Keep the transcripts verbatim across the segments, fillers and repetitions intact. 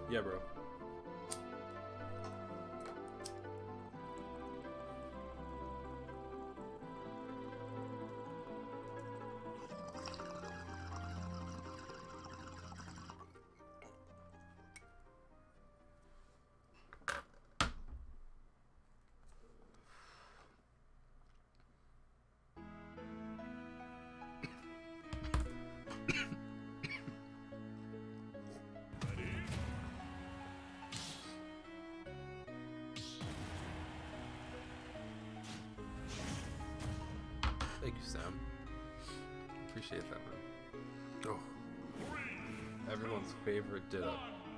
Yeah, bro. Thank you, Sam. Appreciate that, man. Oh. Everyone's favorite Ditto.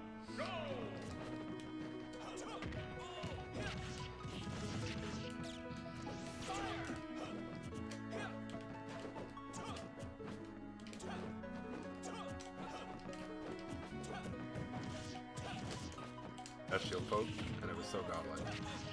That shield poke, and it was so godlike.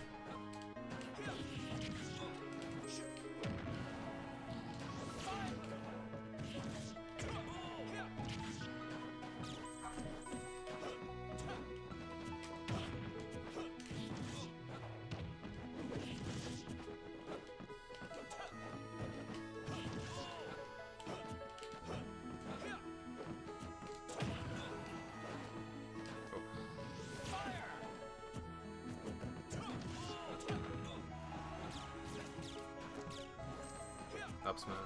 Up smash.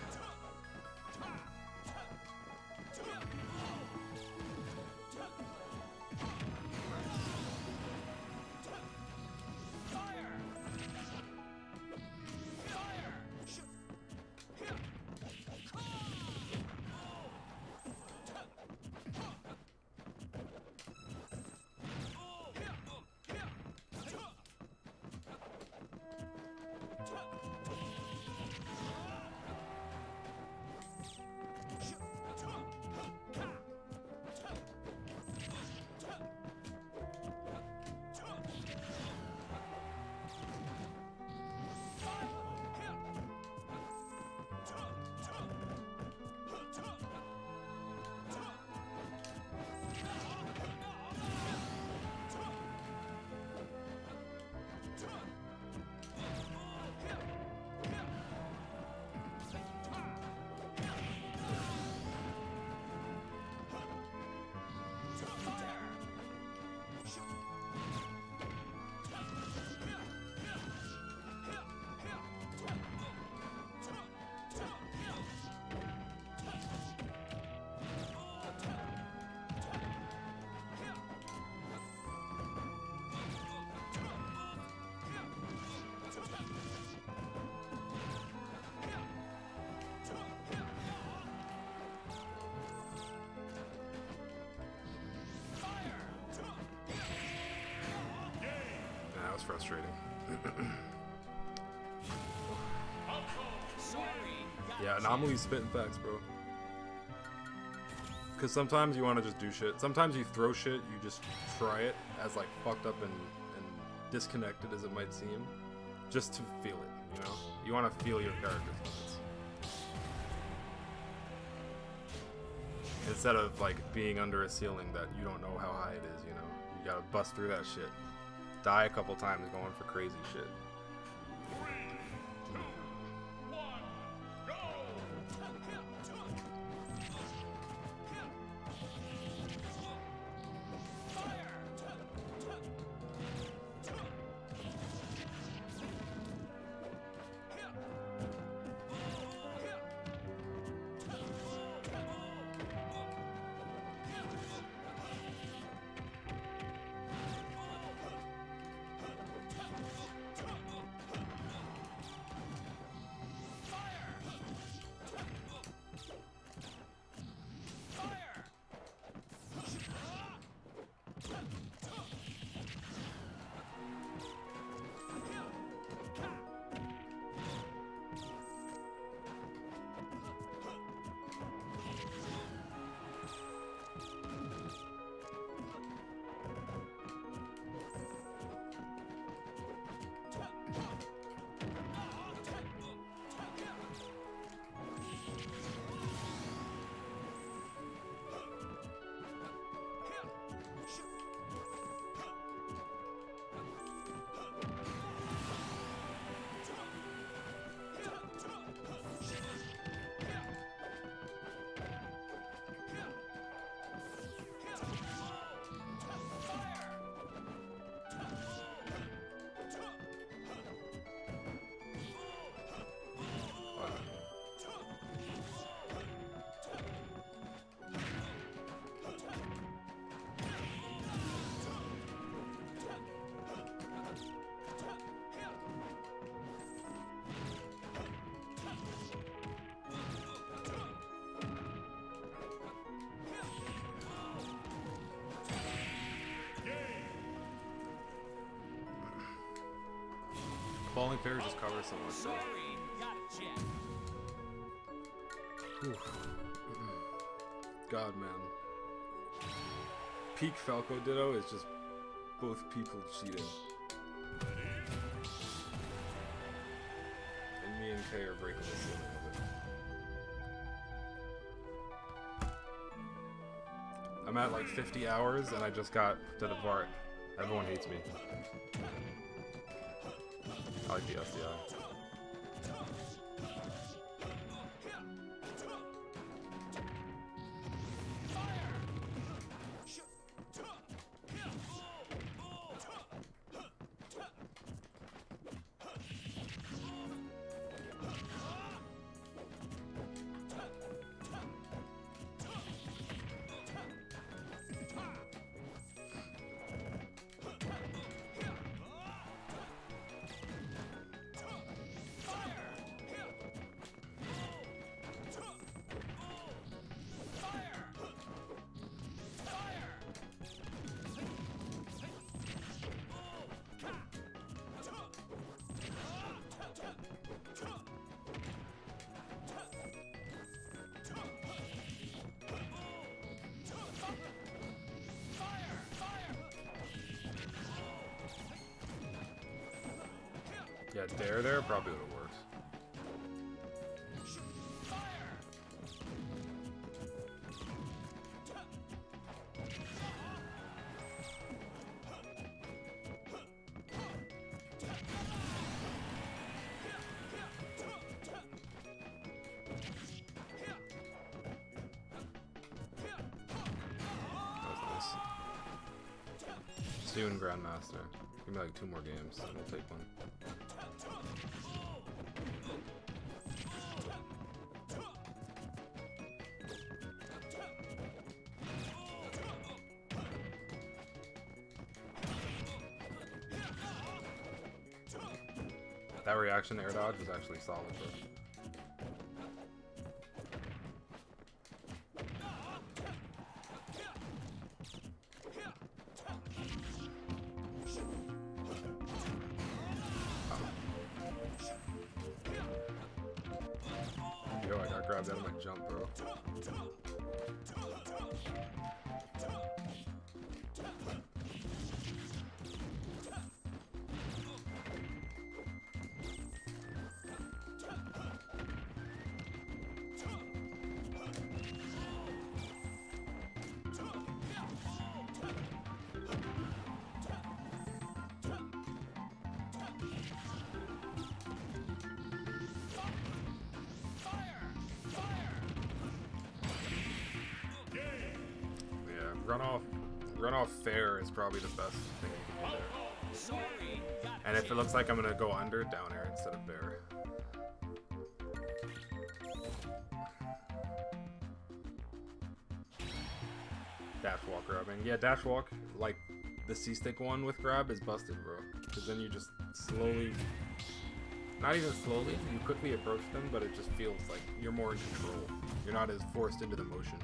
That was frustrating. Yeah, Anomaly's spitting facts, bro. Because sometimes you want to just do shit. Sometimes you throw shit, you just try it as like fucked up and, and disconnected as it might seem. Just to feel it, you know? You want to feel your character's limits. Instead of like being under a ceiling that you don't know how high it is, you know? You gotta bust through that shit. Die a couple times going for crazy shit. falling fairy just covers so much. Oof. God, man. Peak Falco Ditto is just both people cheating. And me and Kay are breaking the ceiling of it. I'm at like fifty hours and I just got to the part. Everyone hates me. I like the S D I. Yeah, dare there probably would have worked. That was nice. Soon, Grandmaster. Give me like two more games, and we'll take one. That reaction air dodge was actually solid, bro. Yo, I got grabbed out of my jump, bro. Run off, run off fair is probably the best thing you can do there. And if it looks like I'm gonna go under, down air instead of bear. Dash walk grabbing. Yeah, dash walk, like the C-stick one with grab, is busted, bro. Because then you just slowly, not even slowly, you quickly approach them, but it just feels like you're more in control. You're not as forced into the motion.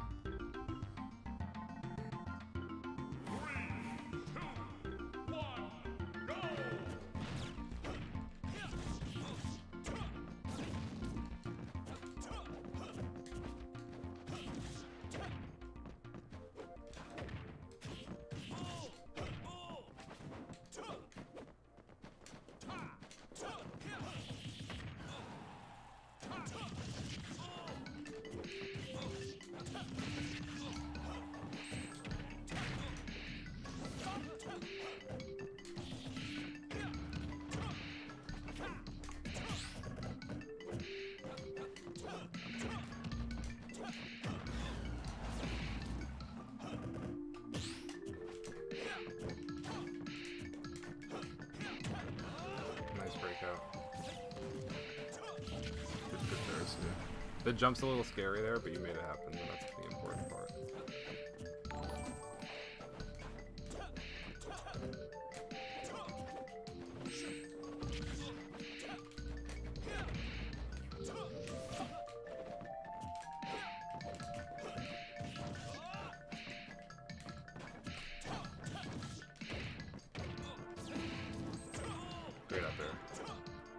The jump's a little scary there, but you made it happen, and that's the important part. Great up there.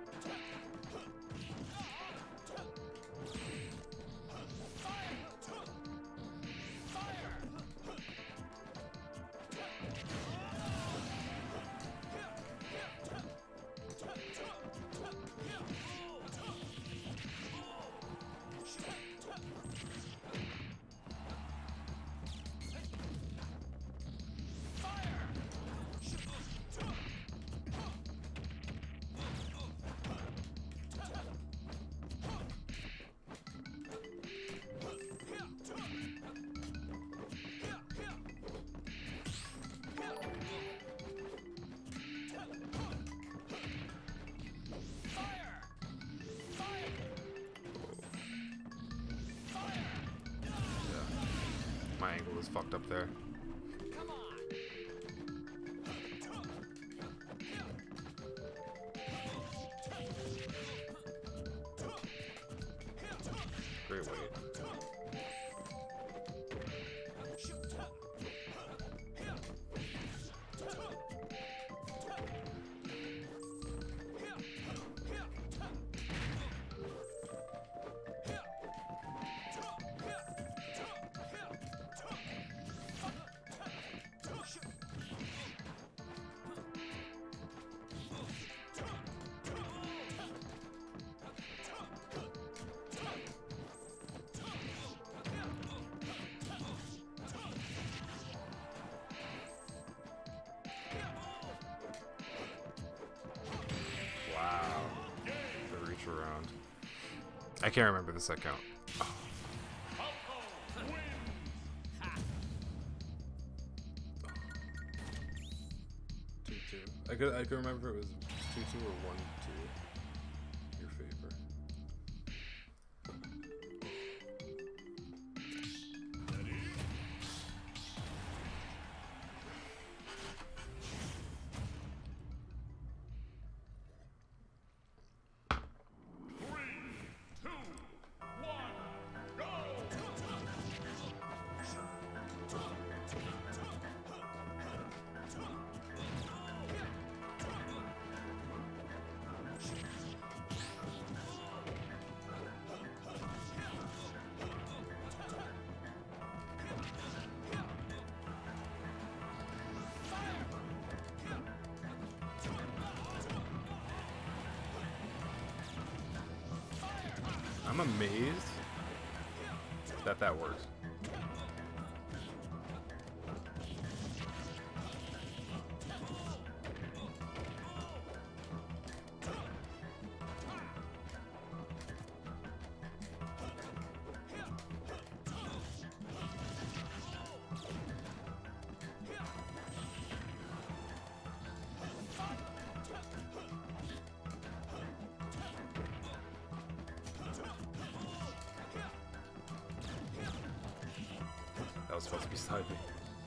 fucked up there. Great weight. Around. I can't remember the set count. Oh. Two two. I could I could remember if it was two two or one two. Your favor. I'm amazed that that works. That was supposed to be side B.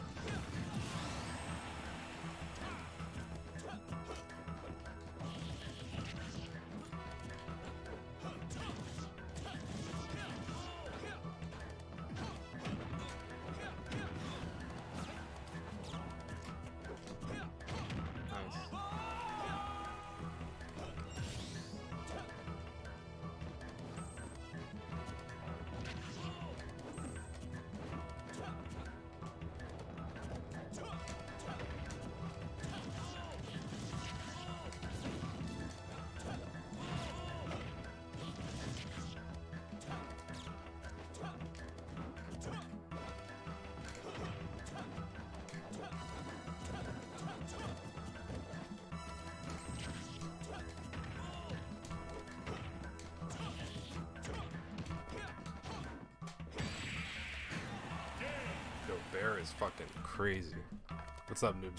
Bear is fucking crazy. What's up, noob?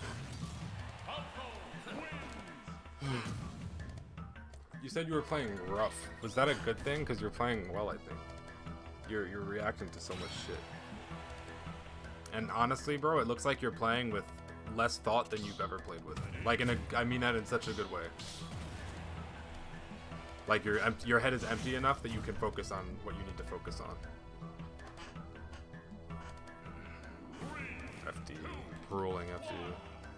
You said you were playing rough. Was that a good thing? Because you're playing well, I think. You're you're reacting to so much shit. And honestly, bro, it looks like you're playing with less thought than you've ever played with. Like in a, I mean that in such a good way. Like your your head is empty enough that you can focus on what you need to focus on. F D, rolling F D.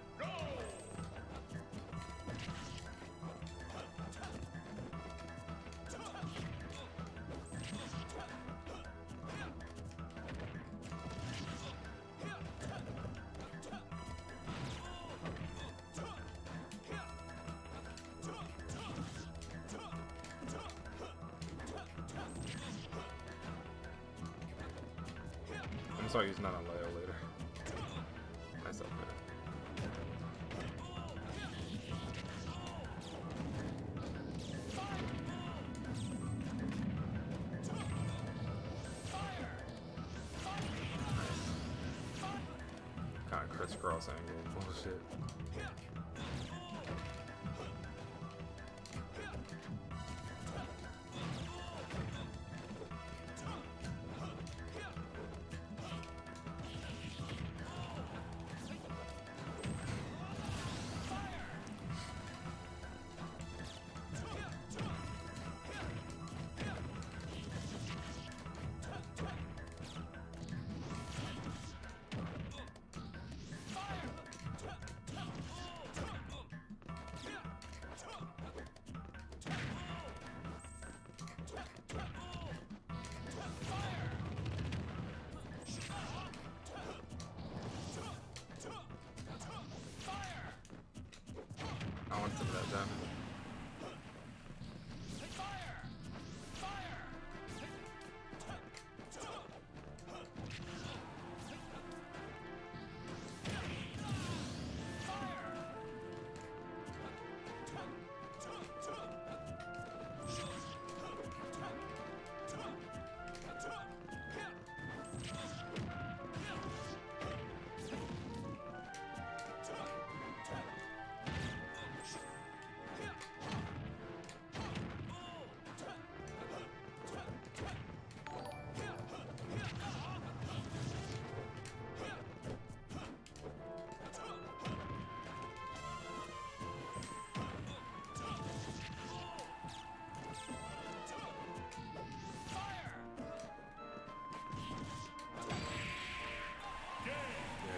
I'm sorry he's not on Leo later. Nice up there. Kind of crisscross angle. Bullshit.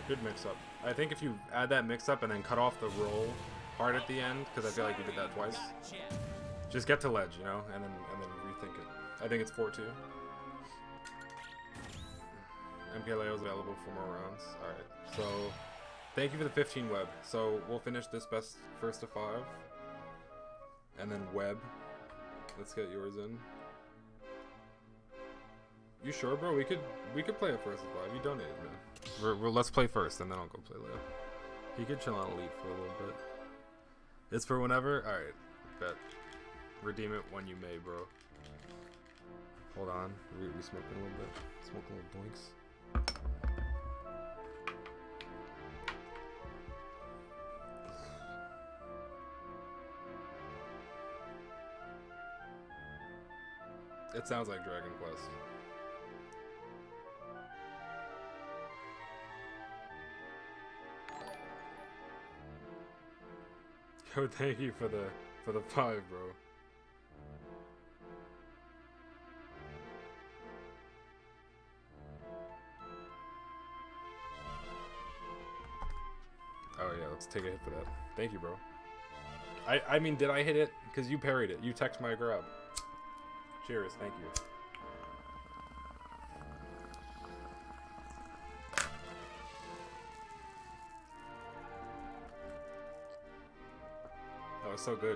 Good mix-up. I think if you add that mix-up and then cut off the roll part at the end, because I feel like you did that twice, just get to ledge, you know, and then and then rethink it. I think it's four two. M K Leo is available for more rounds. Alright, so thank you for the fifteen web. So we'll finish this best first to five. And then web. Let's get yours in. You sure, bro? We could we could play a first to five. You donated, man. We're, we're, let's play first, and then I'll go play Leo. He could chill on Elite for a little bit. It's for whenever? Alright, bet. Redeem it when you may, bro. Hold on. We, we smoking a little bit. Smoking little boinks. It sounds like Dragon Quest. Yo, thank you for the for the five, bro. Oh yeah, let's take a hit for that. Thank you, bro. I I mean, did I hit it? Because you parried it. You text my grab. Cheers, thank you. That was so good.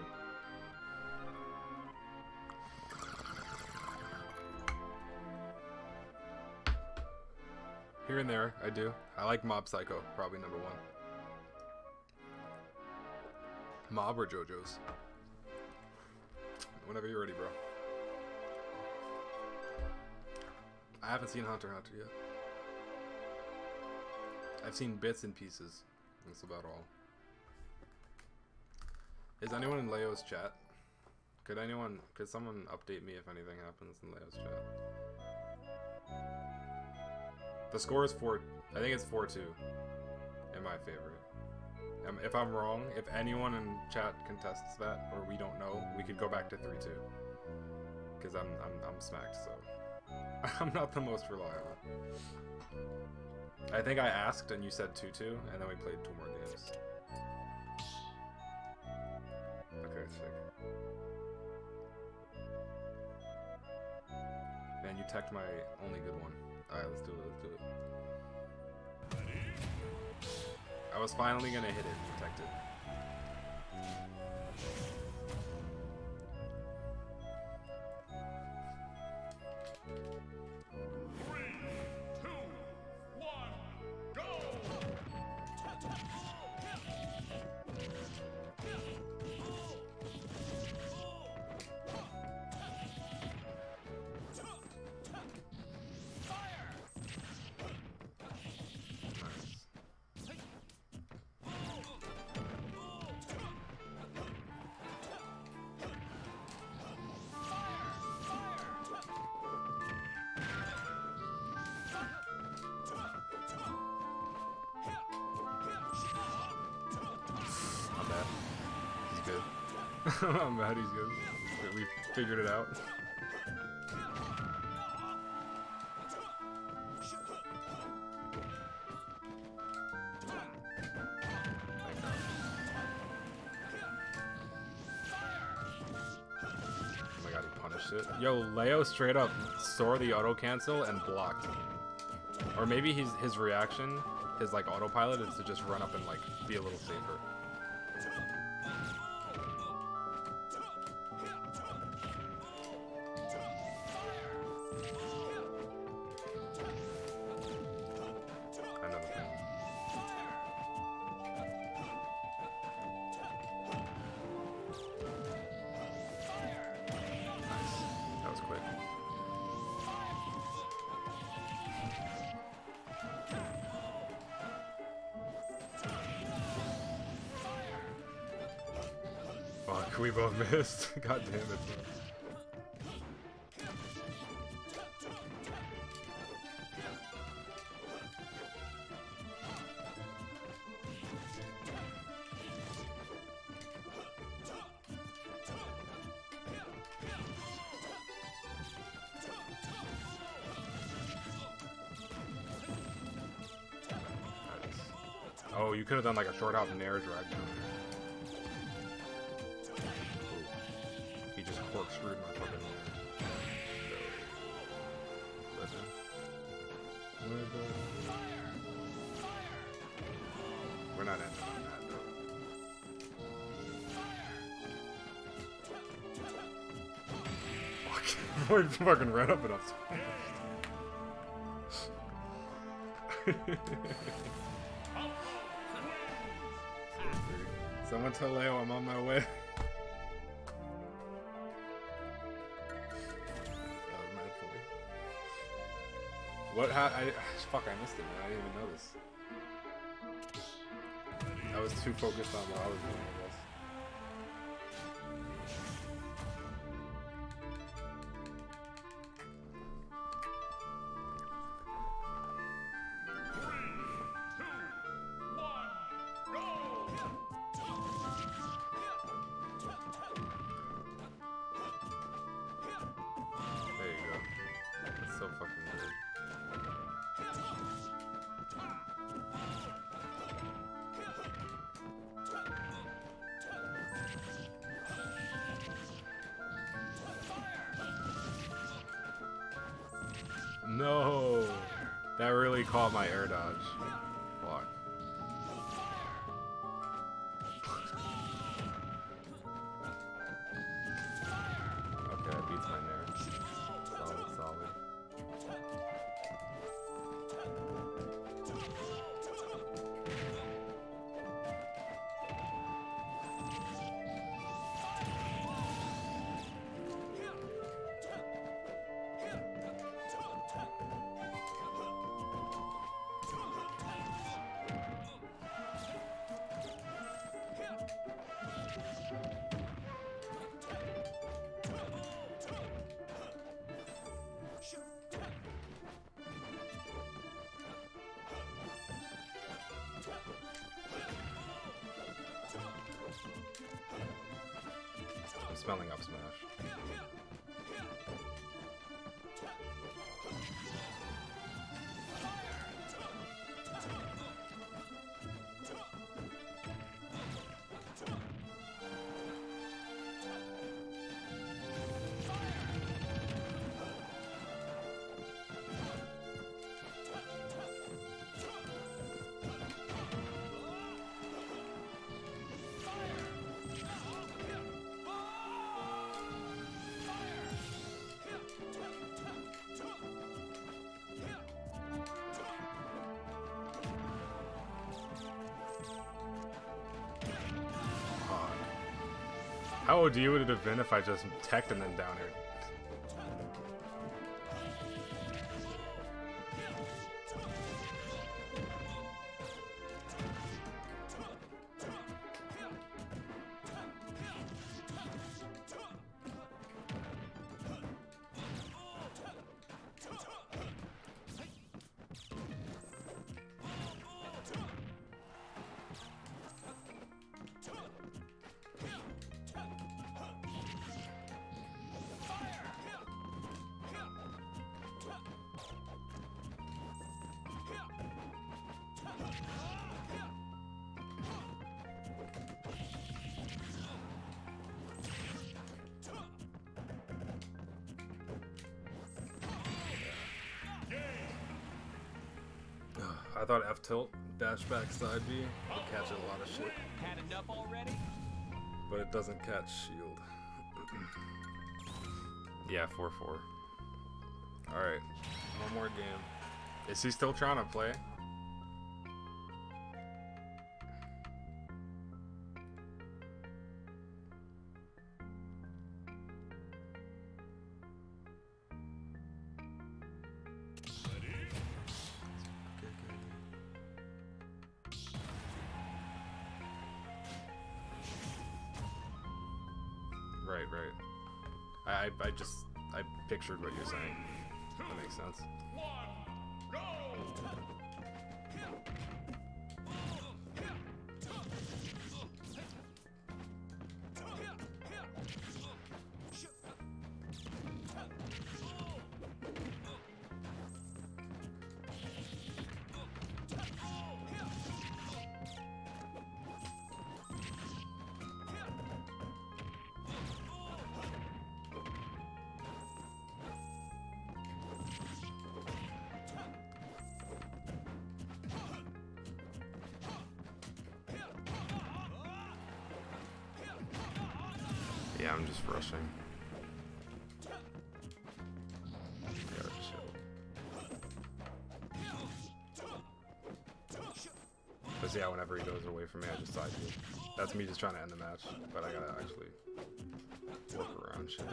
Here and there, I do. I like Mob Psycho, probably number one. Mob or JoJo's? Whenever you're ready, bro. I haven't seen Hunter x Hunter yet. I've seen bits and pieces. That's about all. Is anyone in Leo's chat? Could anyone, could someone update me if anything happens in Leo's chat? The score is four, I think it's four two in my favor. Um, if I'm wrong, if anyone in chat contests that, or we don't know, we could go back to three two. Because I'm, I'm, I'm smacked, so. I'm not the most reliable. I think I asked and you said two two, and then we played two more games. Okay, sick. Man, you teched my only good one. Alright, let's do it, let's do it. I was finally gonna hit it, you teched it. I'm mad he's good. We figured it out. Oh my god, he punished it. Yo, Leo straight up saw the auto cancel and blocked. Or maybe he's, his reaction, his like autopilot, is to just run up and like be a little safer. We both missed. God damn it. Nice. Oh, you could have done like a short hop and air drag. He just corkscrewed my fucking legend. We're not ending on that though. Fuck. We fucking ran up enough. Someone tell Leo I'm on my way. That was mad funny. What? How? I fuck. I missed it, man. I didn't even notice. I was too focused on what I was doing, I guess. No, that really caught my air dodge. Fuck. Okay, that beats my nair. Solid, solid. I'm smelling up smash. How O D would it have been if I just teched and then down aired? I thought F tilt dash back side B would catch a lot of shit. Had enough already? But it doesn't catch shield. Yeah, four four. Alright. One more game. Is he still trying to play? Right, right. I, I just, I pictured what you're saying. That makes sense. Yeah, I'm just rushing. Yeah, chill. But yeah, whenever he goes away from me, I just side you. That's me just trying to end the match, but I gotta actually work around shit.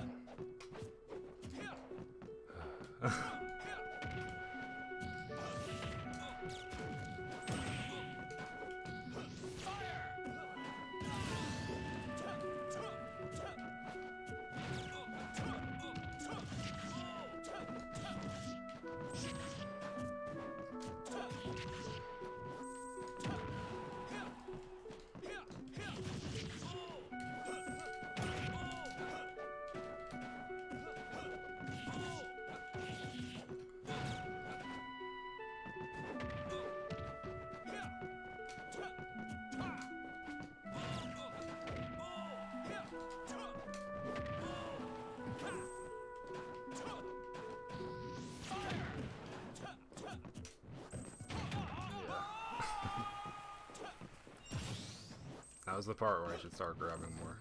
That was the part where I should start grabbing more.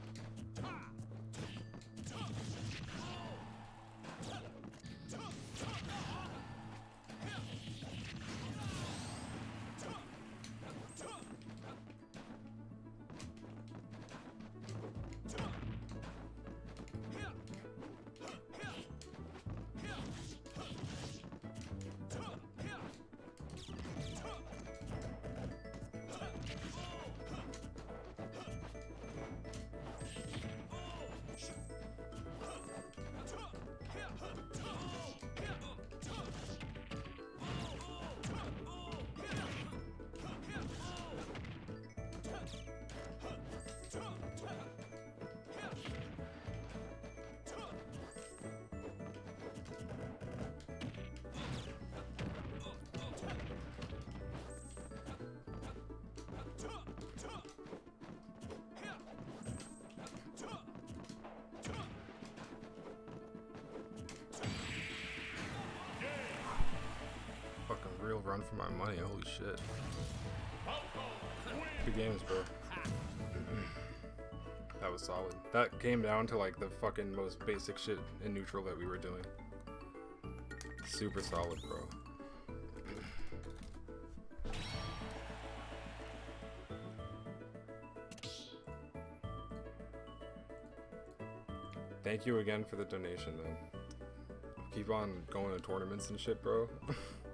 Real run for my money, holy shit. Good games, bro. That was solid. That came down to like the fucking most basic shit in neutral that we were doing. Super solid, bro. Thank you again for the donation, man. Keep on going to tournaments and shit, bro.